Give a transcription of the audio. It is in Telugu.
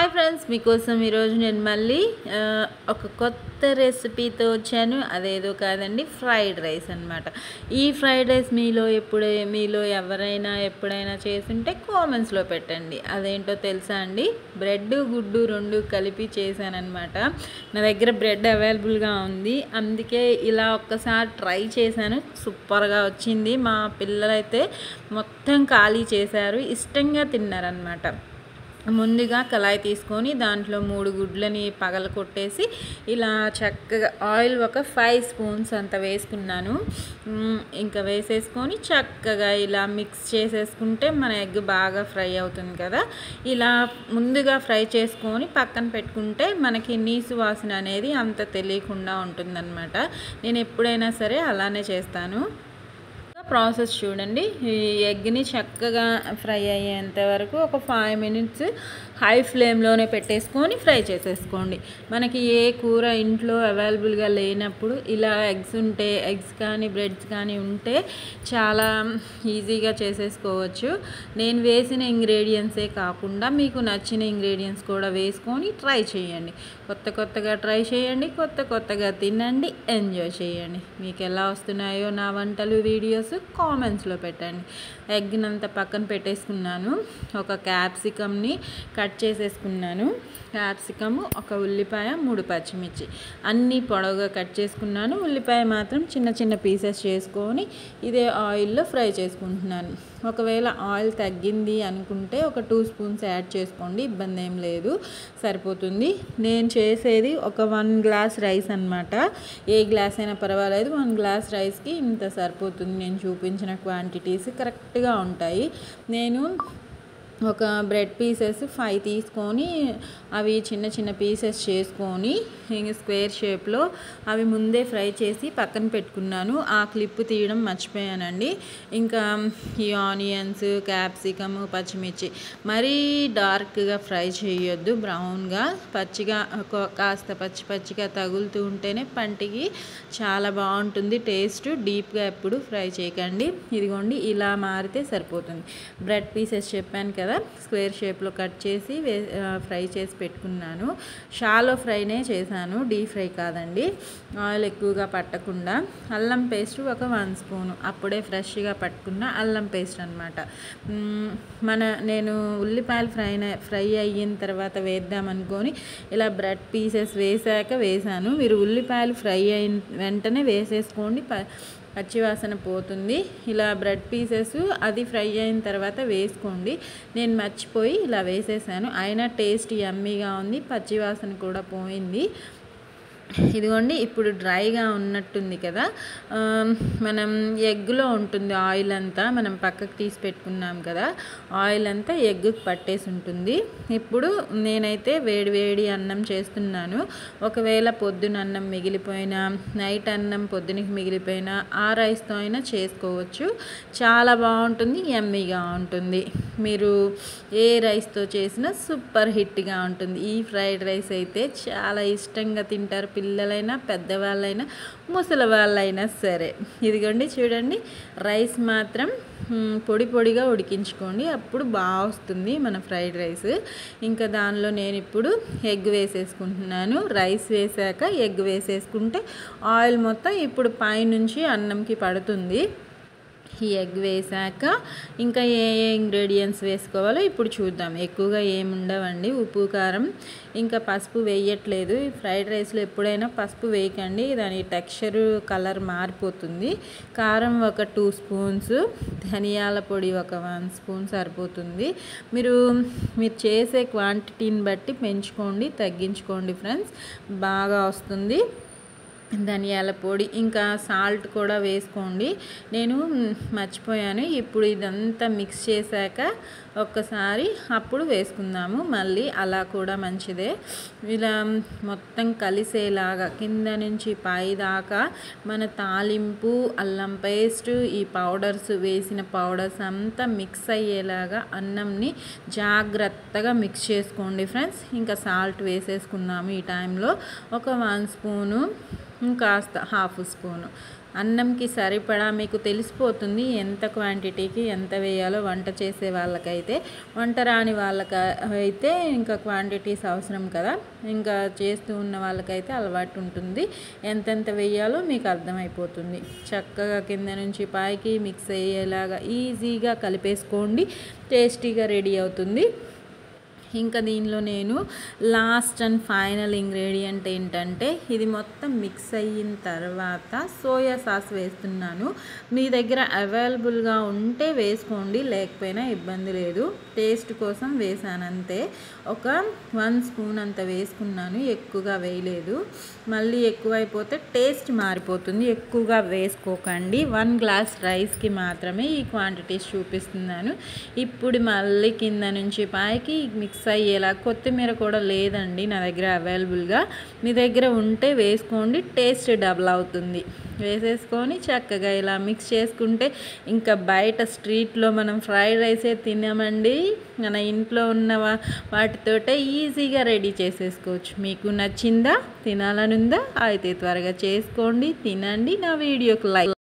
హాయ్ ఫ్రెండ్స్, మీకోసం ఈరోజు నేను మళ్ళీ ఒక కొత్త రెసిపీతో వచ్చాను. అదేదో కాదండి, ఫ్రైడ్ రైస్ అనమాట. ఈ ఫ్రైడ్ రైస్ మీలో ఎవరైనా ఎప్పుడైనా చేసుంటే కామెంట్స్లో పెట్టండి. అదేంటో తెలుసా అండి? బ్రెడ్ గుడ్డు రెండు కలిపి చేశానమాట. నా దగ్గర బ్రెడ్ అవైలబుల్గా ఉంది, అందుకే ఇలా ఒక్కసారి ట్రై చేశాను. సూపర్గా వచ్చింది. మా పిల్లలైతే మొత్తం ఖాళీ చేశారు, ఇష్టంగా తిన్నారనమాట. ముందుగా కళాయి తీసుకొని దాంట్లో 3 గుడ్లని పగలకొట్టేసి ఇలా చక్కగా ఆయిల్ ఒక 5 స్పూన్స్ అంత వేసుకున్నాను. ఇంకా వేసేసుకొని చక్కగా ఇలా మిక్స్ చేసేసుకుంటే మన ఎగ్ బాగా ఫ్రై అవుతుంది కదా. ఇలా ముందుగా ఫ్రై చేసుకొని పక్కన పెట్టుకుంటే మనకి నీసు వాసన అనేది అంత తెలియకుండా ఉంటుందన్నమాట. నేను ఎప్పుడైనా సరే అలానే చేస్తాను. ప్రాసెస్ చూడండి. ఈ ఎగ్ని చక్కగా ఫ్రై అయ్యేంత వరకు ఒక 5 మినిట్స్ హై ఫ్లేమ్లోనే పెట్టేసుకొని ఫ్రై చేసేసుకోండి. మనకి ఏ కూర ఇంట్లో అవైలబుల్గా లేనప్పుడు ఇలా ఎగ్స్ కానీ బ్రెడ్స్ కానీ ఉంటే చాలా ఈజీగా చేసేసుకోవచ్చు. నేను వేసిన ఇంగ్రీడియంట్సే కాకుండా మీకు నచ్చిన ఇంగ్రీడియంట్స్ కూడా వేసుకొని ట్రై చేయండి. కొత్తగా ట్రై చేయండి, కొత్తగా తినండి, ఎంజాయ్ చేయండి. మీకు ఎలా వస్తున్నాయో నా వంటలు వీడియోస్ కామెంట్స్లో పెట్టండి. ఎగ్నంతా పక్కన పెట్టేసుకున్నాను. ఒక క్యాప్సికమ్ని కట్ చేసేసుకున్నాను. క్యాప్సికము, ఒక ఉల్లిపాయ, 3 పచ్చిమిర్చి అన్నీ పొడవుగా కట్ చేసుకున్నాను. ఉల్లిపాయ మాత్రం చిన్న పీసెస్ చేసుకొని ఇదే ఆయిల్లో ఫ్రై చేసుకుంటున్నాను. ఒకవేళ ఆయిల్ తగ్గింది అనుకుంటే ఒక 2 స్పూన్స్ యాడ్ చేసుకోండి, ఇబ్బంది ఏం లేదు, సరిపోతుంది. నేను చేసేది ఒక 1 గ్లాస్ రైస్ అనమాట. ఏ గ్లాస్ అయినా పర్వాలేదు, 1 గ్లాస్ రైస్కి ఇంత సరిపోతుంది. నేను చూపించిన క్వాంటిటీస్ కరెక్ట్గా ఉంటాయి. నేను ఒక బ్రెడ్ పీసెస్ 5 తీసుకొని అవి చిన్న పీసెస్ చేసుకొని స్క్వేర్ షేప్లో అవి ముందే ఫ్రై చేసి పక్కన పెట్టుకున్నాను. ఆ క్లిప్ తీయడం మర్చిపోయానండి. ఇంకా ఈ ఆనియన్స్, క్యాప్సికమ్, పచ్చిమిర్చి మరీ డార్క్గా ఫ్రై చేయొద్దు, బ్రౌన్గా పచ్చిగా కాస్త పచ్చిగా తగులుతూ ఉంటేనే పంటికి చాలా బాగుంటుంది టేస్ట్. డీప్గా ఎప్పుడు ఫ్రై చేయకండి. ఇదిగోండి, ఇలా మారితే సరిపోతుంది. బ్రెడ్ పీసెస్ చెప్పాను కదా, స్క్వేర్ షేప్లో కట్ చేసి ఫ్రై చేసి పెట్టుకున్నాను. షాలో ఫ్రైనే చేశాను, డీప్ ఫ్రై కాదండి, ఆయిల్ ఎక్కువగా పట్టకుండా. అల్లం పేస్ట్ ఒక 1 స్పూను, అప్పుడే ఫ్రెష్గా పట్టుకున్న అల్లం పేస్ట్ అనమాట. నేను ఉల్లిపాయలు ఫ్రై అయిన తర్వాత వేద్దామనుకొని ఇలా బ్రెడ్ పీసెస్ వేసాను. మీరు ఉల్లిపాయలు ఫ్రై అయిన వెంటనే వేసేసుకోండి, పచ్చివాసన పోతుంది. ఇలా బ్రెడ్ పీసెస్ అది ఫ్రై అయిన తర్వాత వేసుకోండి. నేను మర్చిపోయి ఇలా వేసేసాను, అయినా టేస్ట్ యమ్మీగా ఉంది, పచ్చివాసన కూడా పోయింది. ఇదిగోండి, ఇప్పుడు డ్రైగా ఉన్నట్టుంది కదా. మనం ఎగ్లో ఉంటుంది ఆయిల్ అంతా, మనం పక్కకు తీసి పెట్టుకున్నాం కదా, ఆయిల్ అంతా ఎగ్గుకి పట్టేసి ఉంటుంది. ఇప్పుడు నేనైతే వేడి అన్నం చేస్తున్నాను. ఒకవేళ పొద్దున అన్నం మిగిలిపోయినా, నైట్ అన్నం పొద్దునకి మిగిలిపోయినా ఆ రైస్తో అయినా చేసుకోవచ్చు. చాలా బాగుంటుంది, యమ్మీగా ఉంటుంది. మీరు ఏ రైస్తో చేసినా సూపర్ హిట్గా ఉంటుంది. ఈ ఫ్రైడ్ రైస్ అయితే చాలా ఇష్టంగా తింటారు, పిల్లలైనా పెద్దవాళ్ళైనా ముసలి వాళ్ళైనా సరే. ఇదిగోండి చూడండి, రైస్ మాత్రం పొడిగా ఉడికించుకోండి, అప్పుడు బాగా వస్తుంది మన ఫ్రైడ్ రైస్. ఇంకా దానిలో నేను ఇప్పుడు ఎగ్ వేసేసుకుంటున్నాను. రైస్ వేసాక ఎగ్ వేసేసుకుంటే ఆయిల్ మొత్తం ఇప్పుడు పైనుంచి అన్నంకి పడుతుంది. ఈ ఎగ్ వేసాక ఇంకా ఏ ఇంగ్రీడియంట్స్ వేసుకోవాలో ఇప్పుడు చూద్దాం. ఎక్కువగా ఏముండవండి, ఉప్పు, కారం, ఇంకా పసుపు వేయట్లేదు. ఈ ఫ్రైడ్ రైస్లో ఎప్పుడైనా పసుపు వేయకండి, దాని టెక్స్చర్ కలర్ మారిపోతుంది. కారం ఒక 2 స్పూన్స్, ధనియాల పొడి ఒక 1 స్పూన్ సరిపోతుంది. మీరు చేసే క్వాంటిటీని బట్టి పెంచుకోండి, తగ్గించుకోండి ఫ్రెండ్స్, బాగా వస్తుంది. ధనియాల పొడి, ఇంకా సాల్ట్ కూడా వేసుకోండి. నేను మర్చిపోయాను. ఇప్పుడు ఇదంతా మిక్స్ చేశాక ఒక్కసారి అప్పుడు వేసుకుందాము మళ్ళీ, అలా కూడా మంచిదే. ఇలా మొత్తం కలిసేలాగా కింద నుంచి పై దాకా మన తాలింపు, అల్లం పేస్ట్, ఈ వేసిన పౌడర్స్ అంతా మిక్స్ అయ్యేలాగా అన్నంని జాగ్రత్తగా మిక్స్ చేసుకోండి ఫ్రెండ్స్. ఇంకా సాల్ట్ వేసేసుకున్నాము ఈ టైంలో ఒక 1 స్పూను, కాస్త 1/2 స్పూను అన్నంకి సరిపడా మీకు తెలిసిపోతుంది ఎంత క్వాంటిటీకి ఎంత వేయాలో. వంట చేసే వాళ్ళకైతే, వంట రాని వాళ్ళకైతే ఇంకా క్వాంటిటీస్ అవసరం కదా, ఇంకా చేస్తూ ఉన్న వాళ్ళకైతే అలవాటు ఉంటుంది. ఎంతెంత వేయాలో మీకు అర్థమైపోతుంది. చక్కగా కింద నుంచి పైకి మిక్స్ అయ్యేలాగా ఈజీగా కలిపేసుకోండి. టేస్టీగా రెడీ అవుతుంది. ఇంకా దీనిలో నేను లాస్ట్ అండ్ ఫైనల్ ఇంగ్రీడియంట్ ఏంటంటే, ఇది మొత్తం మిక్స్ అయిన తర్వాత సోయా సాస్ వేస్తున్నాను. మీ దగ్గర అవైలబుల్గా ఉంటే వేసుకోండి, లేకపోయినా ఇబ్బంది లేదు. టేస్ట్ కోసం వేసాను అంతే. ఒక 1 స్పూన్ అంత వేసుకున్నాను, ఎక్కువగా వేయలేదు. మళ్ళీ ఎక్కువైపోతే టేస్ట్ మారిపోతుంది. ఎక్కువగా వేసుకోకండి. 1 గ్లాస్ రైస్కి మాత్రమే ఈ క్వాంటిటీస్ చూపిస్తున్నాను. ఇప్పుడు మళ్ళీ కింద నుంచి పైకి మిక్స్ అయ్యేలా, కొత్తిమీర కూడా లేదండి నా దగ్గర అవైలబుల్గా. మీ దగ్గర ఉంటే వేసుకోండి, టేస్ట్ డబుల్ అవుతుంది. వేసేసుకొని చక్కగా ఇలా మిక్స్ చేసుకుంటే ఇంకా బయట స్ట్రీట్లో మనం ఫ్రైడ్ రైసే తినమండి, మన ఇంట్లో ఉన్న వాటితోటే ఈజీగా రెడీ చేసేసుకోవచ్చు. మీకు నచ్చిందా? తినాలనుందా? అయితే త్వరగా చేసుకోండి, తినండి. నా వీడియోకి లైక్